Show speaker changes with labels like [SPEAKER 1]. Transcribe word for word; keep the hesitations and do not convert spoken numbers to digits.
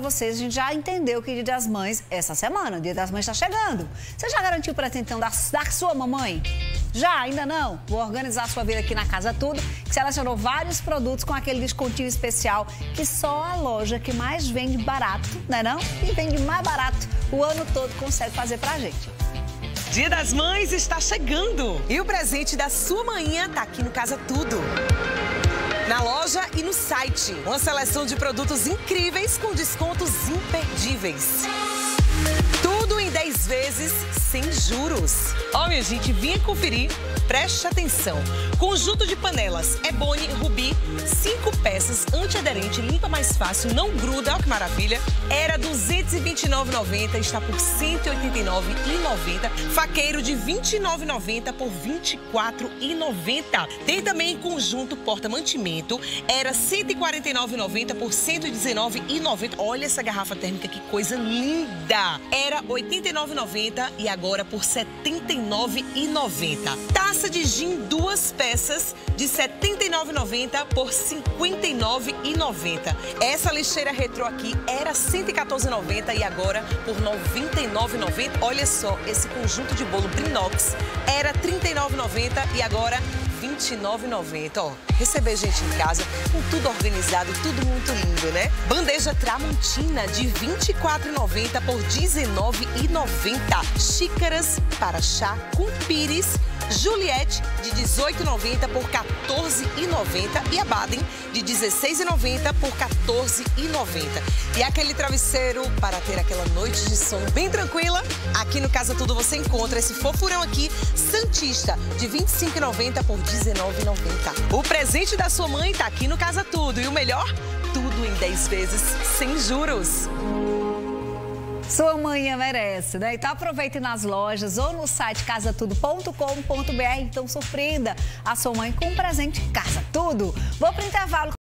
[SPEAKER 1] vocês, a gente já entendeu que Dia das Mães, essa semana, o Dia das Mães está chegando. Você já garantiu o presentão da, da sua mamãe? Já? Ainda não? Vou organizar a sua vida aqui na Casa Tudo, que selecionou vários produtos com aquele descontinho especial que só a loja que mais vende barato, né não? E vende mais barato o ano todo consegue fazer pra gente.
[SPEAKER 2] Dia das Mães está chegando e o presente da sua manhã tá aqui no Casa Tudo. Na loja e no site, uma seleção de produtos incríveis com descontos imperdíveis. Tudo em dez vezes sem juros. Ó, minha gente, vinha conferir, preste atenção. Conjunto de panelas Ebony Rubi, cinco peças, antiaderente, limpa mais fácil, não gruda, ó que maravilha. Era duzentos e vinte e nove reais e noventa centavos, está por cento e oitenta e nove reais e noventa centavos. Faqueiro de vinte e nove reais e noventa centavos por vinte e quatro reais e noventa centavos. Tem também conjunto porta-mantimento, era cento e quarenta e nove reais e noventa centavos por cento e dezenove reais e noventa centavos. Olha essa garrafa térmica, que coisa linda! Era oitenta e nove reais e noventa centavos e agora por setenta e nove reais e noventa centavos. Taça de gin, duas peças, de setenta e nove reais e noventa centavos por cinquenta e nove reais e noventa centavos. Essa lixeira retrô aqui era cento e quatorze reais e noventa centavos e agora por noventa e nove reais e noventa centavos. Olha só, esse conjunto de bolo Brinox era trinta e nove reais e noventa centavos e agora vinte e nove reais e noventa centavos. Ó, receber gente em casa com tudo organizado, tudo muito lindo, né? Bandeja Tramontina de vinte e quatro reais e noventa centavos por dezenove reais e noventa centavos. Xícaras para chá com pires Juliette de dezoito reais e noventa centavos por quatorze reais e noventa centavos e a Baden de dezesseis reais e noventa centavos por quatorze reais e noventa centavos. E aquele travesseiro para ter aquela noite de sono bem tranquila, aqui no Casa Tudo você encontra esse fofurão aqui, Santista, de vinte e cinco reais e noventa centavos por dezenove reais e noventa centavos. O presente da sua mãe tá aqui no Casa Tudo e o melhor, tudo em dez vezes sem juros.
[SPEAKER 1] Sua manhã merece, né? Então aproveite nas lojas ou no site casa tudo ponto com ponto br. Então surpreenda a sua mãe com um presente Casa Tudo. Vou pro intervalo.